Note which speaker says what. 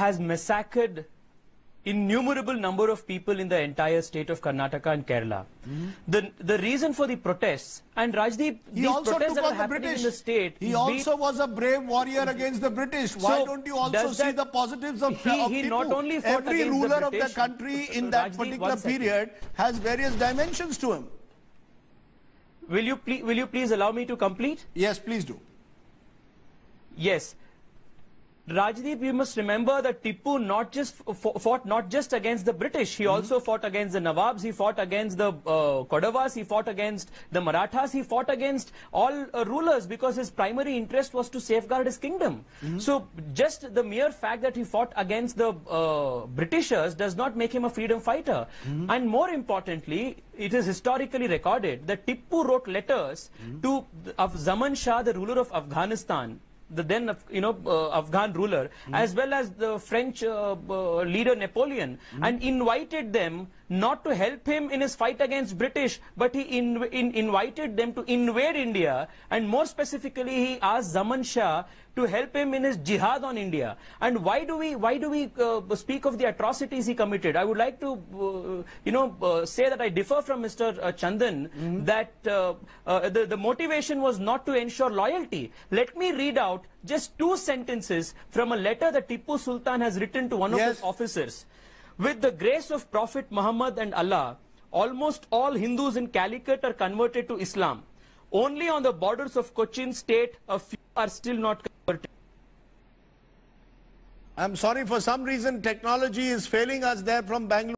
Speaker 1: has massacred innumerable number of people in the entire state of Karnataka and Kerala. The reason for the protests, and Rajdeep,
Speaker 2: He
Speaker 1: these
Speaker 2: also
Speaker 1: protests
Speaker 2: took
Speaker 1: that are
Speaker 2: on the
Speaker 1: happening
Speaker 2: British.
Speaker 1: in the state.
Speaker 2: He also was a brave warrior against the British. Why
Speaker 1: So,
Speaker 2: don't you also
Speaker 1: does
Speaker 2: see
Speaker 1: that-
Speaker 2: the positives of
Speaker 1: he
Speaker 2: Tipu?
Speaker 1: not only fought
Speaker 2: Every
Speaker 1: against the
Speaker 2: ruler of the
Speaker 1: British,
Speaker 2: country in that
Speaker 1: Rajdeep,
Speaker 2: particular
Speaker 1: one second.
Speaker 2: period has various dimensions to him.
Speaker 1: Will you please allow me to complete?
Speaker 2: Yes, please do.
Speaker 1: Yes. Rajdeep, you must remember that Tipu fought not just against the British, he also fought against the Nawabs, he fought against the Kodavas, he fought against the Marathas, he fought against all rulers because his primary interest was to safeguard his kingdom. So just the mere fact that he fought against the Britishers does not make him a freedom fighter. And more importantly, it is historically recorded that Tipu wrote letters to Zaman Shah, the ruler of Afghanistan, the then Afghan ruler, as well as the French leader Napoleon, and invited them not to help him in his fight against British, but he invited them to invade India, and more specifically he asked Zaman Shah to help him in his jihad on India. And why do we speak of the atrocities he committed? I would like to say that I differ from Mr. Chandan, that the motivation was not to ensure loyalty. Let me read out just 2 sentences from a letter that Tipu Sultan has written to one of his officers. With the grace of Prophet Muhammad and Allah, almost all Hindus in Calicut are converted to Islam. Only on the borders of Cochin state, a few are still not converted.
Speaker 2: I'm sorry, for some reason technology is failing us there from Bangalore.